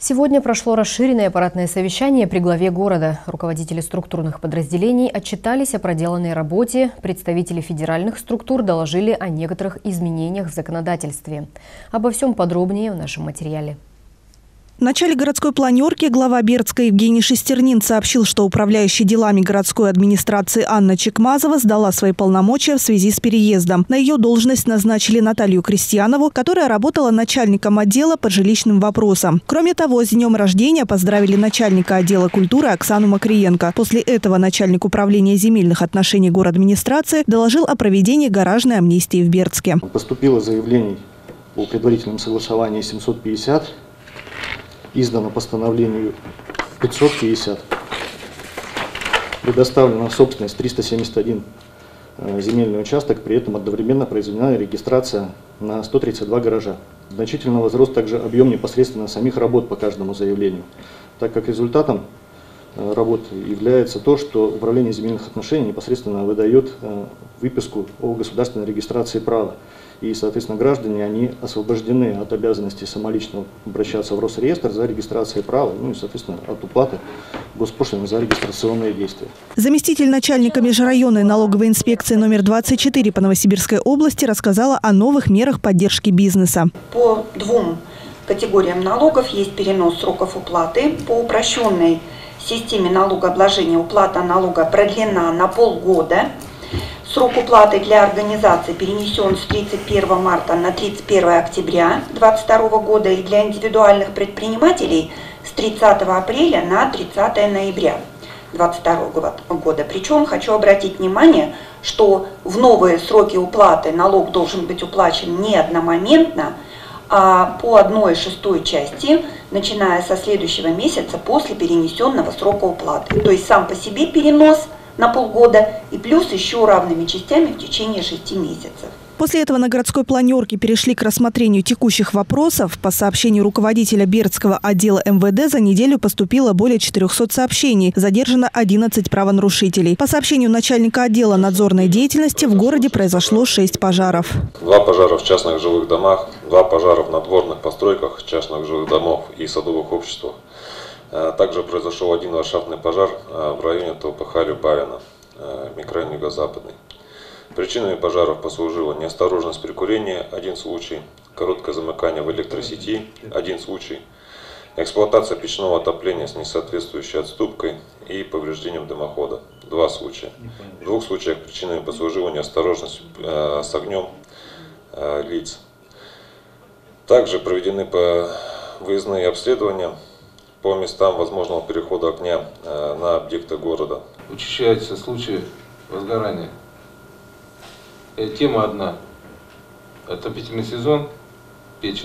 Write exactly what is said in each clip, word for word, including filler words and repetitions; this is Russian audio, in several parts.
Сегодня прошло расширенное аппаратное совещание при главе города. Руководители структурных подразделений отчитались о проделанной работе. Представители федеральных структур доложили о некоторых изменениях в законодательстве. Обо всем подробнее в нашем материале. В начале городской планерки глава Бердска Евгений Шестернин сообщил, что управляющая делами городской администрации Анна Чекмазова сдала свои полномочия в связи с переездом. На ее должность назначили Наталью Крестьянову, которая работала начальником отдела по жилищным вопросам. Кроме того, с днем рождения поздравили начальника отдела культуры Оксану Макриенко. После этого начальник управления земельных отношений городадминистрации доложил о проведении гаражной амнистии в Бердске. Поступило заявлений по предварительному согласованию семьсот пятьдесят. Издано постановлению пятьсот пятьдесят, предоставлено в собственность триста семьдесят один земельный участок, при этом одновременно произведена регистрация на сто тридцать два гаража. Значительно возрос также объем непосредственно самих работ по каждому заявлению, так как результатом работ является то, что Управление земельных отношений непосредственно выдает выписку о государственной регистрации права. И, соответственно, граждане, они освобождены от обязанности самолично обращаться в Росреестр за регистрацией права, ну и, соответственно, от уплаты госпошлины за регистрационные действия. Заместитель начальника межрайонной налоговой инспекции номер двадцать четыре по Новосибирской области рассказала о новых мерах поддержки бизнеса. По двум категориям налогов есть перенос сроков уплаты. По упрощенной системе налогообложения уплата налога продлена на полгода. Срок уплаты для организации перенесен с тридцать первого марта на тридцать первое октября две тысячи двадцать второго года и для индивидуальных предпринимателей с тридцатого апреля на тридцатое ноября две тысячи двадцать второго года. Причем хочу обратить внимание, что в новые сроки уплаты налог должен быть уплачен не одномоментно, а по одной шестой части, начиная со следующего месяца после перенесенного срока уплаты. То есть сам по себе перенос на полгода и плюс еще равными частями в течение шести месяцев. После этого на городской планерке перешли к рассмотрению текущих вопросов. По сообщению руководителя Бердского отдела эм вэ дэ за неделю поступило более четырёхсот сообщений. Задержано одиннадцать правонарушителей. По сообщению начальника отдела надзорной деятельности в городе произошло шесть пожаров. Два пожара в частных жилых домах, два пожара в надворных постройках частных жилых домов и садовых обществах. Также произошел один ландшафтный пожар в районе ТОПХ Любавина, микрорайон Юго-Западный. Причинами пожаров послужила неосторожность при курении – один случай, короткое замыкание в электросети – один случай, эксплуатация печного отопления с несоответствующей отступкой и повреждением дымохода – два случая. В двух случаях причинами послужила неосторожность с огнем лиц. Также проведены выездные обследования по местам возможного перехода огня э, на объекты города. Учащаются случаи возгорания. И тема одна. Отопительный сезон, печи.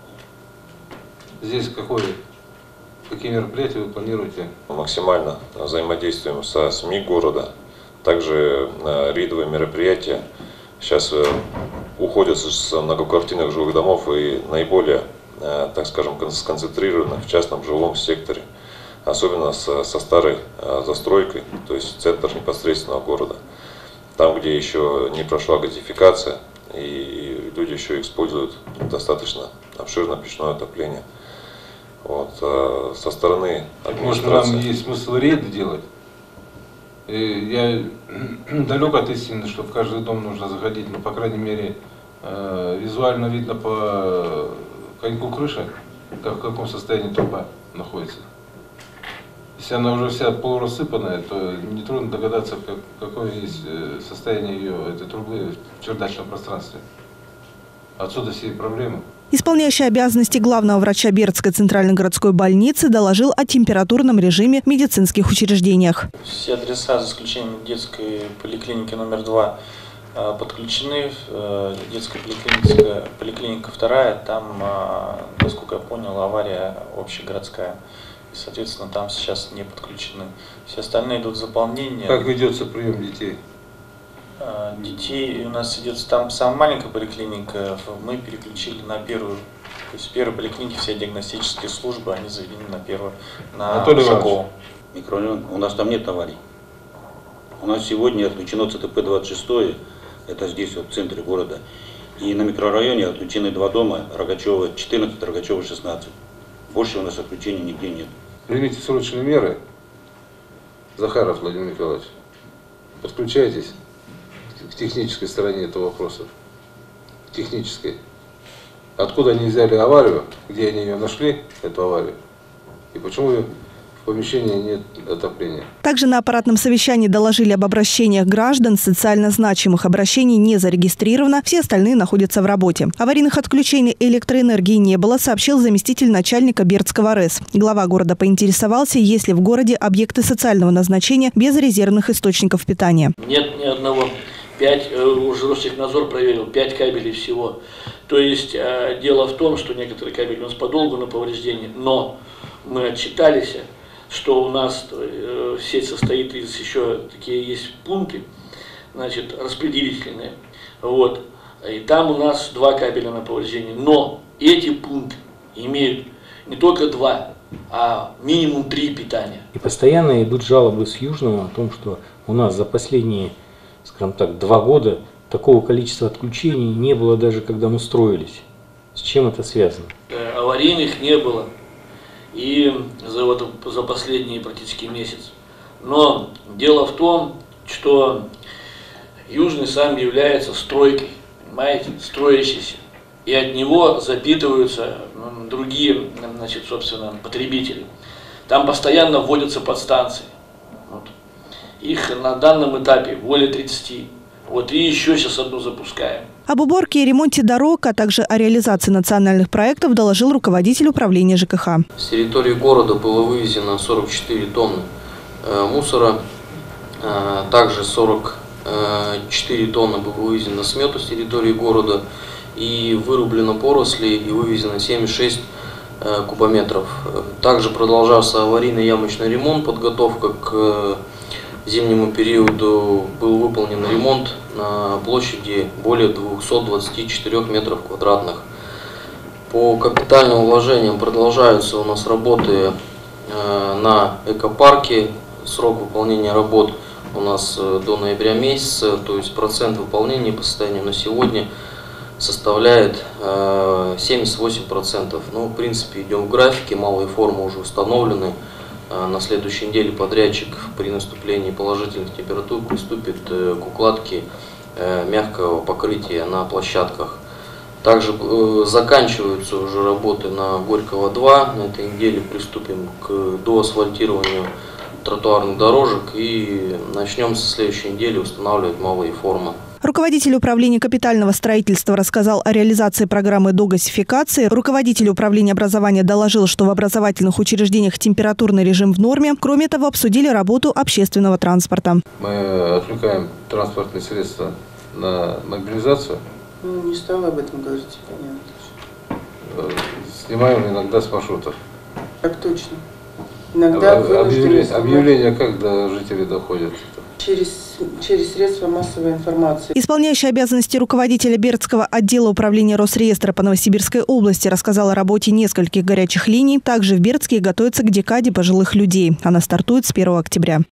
Здесь какой, какие мероприятия вы планируете? Максимально взаимодействуем со СМИ города. Также э, рейдовые мероприятия сейчас э, уходят с многоквартирных жилых домов и наиболее, так скажем, сконцентрированы в частном жилом секторе, особенно со, со старой а, застройкой, то есть центр непосредственного города, там, где еще не прошла газификация и люди еще используют достаточно обширное печное отопление. Вот, а, со стороны администрации... Может, нам есть смысл рейды делать? И я далек от истины, что в каждый дом нужно заходить, но, по крайней мере, визуально видно по коньку крыши, как, в каком состоянии труба находится. Если она уже вся полурассыпанная, то нетрудно догадаться, как, какое есть состояние ее, этой трубы в чердачном пространстве. Отсюда все проблемы. Исполняющий обязанности главного врача Бердской центральной городской больницы доложил о температурном режиме в медицинских учреждениях. Все адреса, за исключением детской поликлиники номер два, подключены. Детская поликлиника, поликлиника вторая, там, насколько я понял, авария общегородская. И, соответственно, там сейчас не подключены. Все остальные идут заполнения. Как ведется прием детей? Детей у нас идет там самая маленькая поликлиника, мы переключили на первую. То есть в первой поликлинике все диагностические службы, они заведены на первую, на Ушакова. Микрорайон, у нас там нет аварий. У нас сегодня отключено цэ тэ пэ двадцать шесть, это здесь, вот, в центре города. И на микрорайоне отключены два дома, Рогачева четырнадцать, Рогачева шестнадцать. Больше у нас отключений нигде нет. Примите срочные меры. Захаров Владимир Николаевич, подключайтесь к технической стороне этого вопроса. К технической. Откуда они взяли аварию, где они ее нашли, эту аварию, и почему в помещении нет отопления. Также на аппаратном совещании доложили об обращениях граждан. Социально значимых обращений не зарегистрировано, все остальные находятся в работе. Аварийных отключений электроэнергии не было, сообщил заместитель начальника Бердского РЭС. Глава города поинтересовался, есть ли в городе объекты социального назначения без резервных источников питания. Нет ни одного. Пять, уже Ростехнадзор проверил, пять кабелей всего. То есть э, дело в том, что некоторые кабели у нас подолгу на повреждении, но мы отчитались, что у нас э, сеть состоит из еще такие есть пункты, значит, распределительные. Вот. И там у нас два кабеля на повреждении. Но эти пункты имеют не только два, а минимум три питания. И постоянно идут жалобы с Южного о том, что у нас за последние, скажем так, два года такого количества отключений не было даже когда мы строились. С чем это связано? Аварийных не было. И за, вот, за последний практически месяц. Но дело в том, что Южный сам является стройкой, понимаете, строящийся. И от него запитываются ну, другие, значит, собственно, потребители. Там постоянно вводятся подстанции. Вот. Их на данном этапе более тридцати. Вот и еще сейчас одну запускаем. Об уборке и ремонте дорог, а также о реализации национальных проектов доложил руководитель управления ЖКХ. С территории города было вывезено сорок четыре тонны э, мусора. Э, также сорок четыре тонны было вывезено смету с территории города. И вырублено поросли и вывезено семьдесят шесть э, кубометров. Также продолжался аварийно-ямочный ремонт, подготовка к э, зимнему периоду был выполнен ремонт на площади более двухсот двадцати четырёх метров квадратных. По капитальным вложениям продолжаются у нас работы на экопарке. Срок выполнения работ у нас до ноября месяца, то есть процент выполнения по состоянию на сегодня составляет семьдесят восемь процентов. Ну, в принципе, идем в графике, малые формы уже установлены. На следующей неделе подрядчик при наступлении положительных температур приступит к укладке мягкого покрытия на площадках. Также заканчиваются уже работы на Горького два. На этой неделе приступим к доасфальтированию тротуарных дорожек и начнем со следующей недели устанавливать малые формы. Руководитель управления капитального строительства рассказал о реализации программы догасификации. Руководитель управления образования доложил, что в образовательных учреждениях температурный режим в норме. Кроме того, обсудили работу общественного транспорта. Мы отвлекаем транспортные средства на мобилизацию. Ну, не стала об этом говорить, понятно. Снимаем иногда с маршрутов. Так точно. Иногда объявление, объявление как до жителей доходит? Через, через средства массовой информации. Исполняющий обязанности руководителя Бердского отдела управления Росреестра по Новосибирской области рассказал о работе нескольких горячих линий. Также в Бердске готовятся к декаде пожилых людей. Она стартует с первого октября.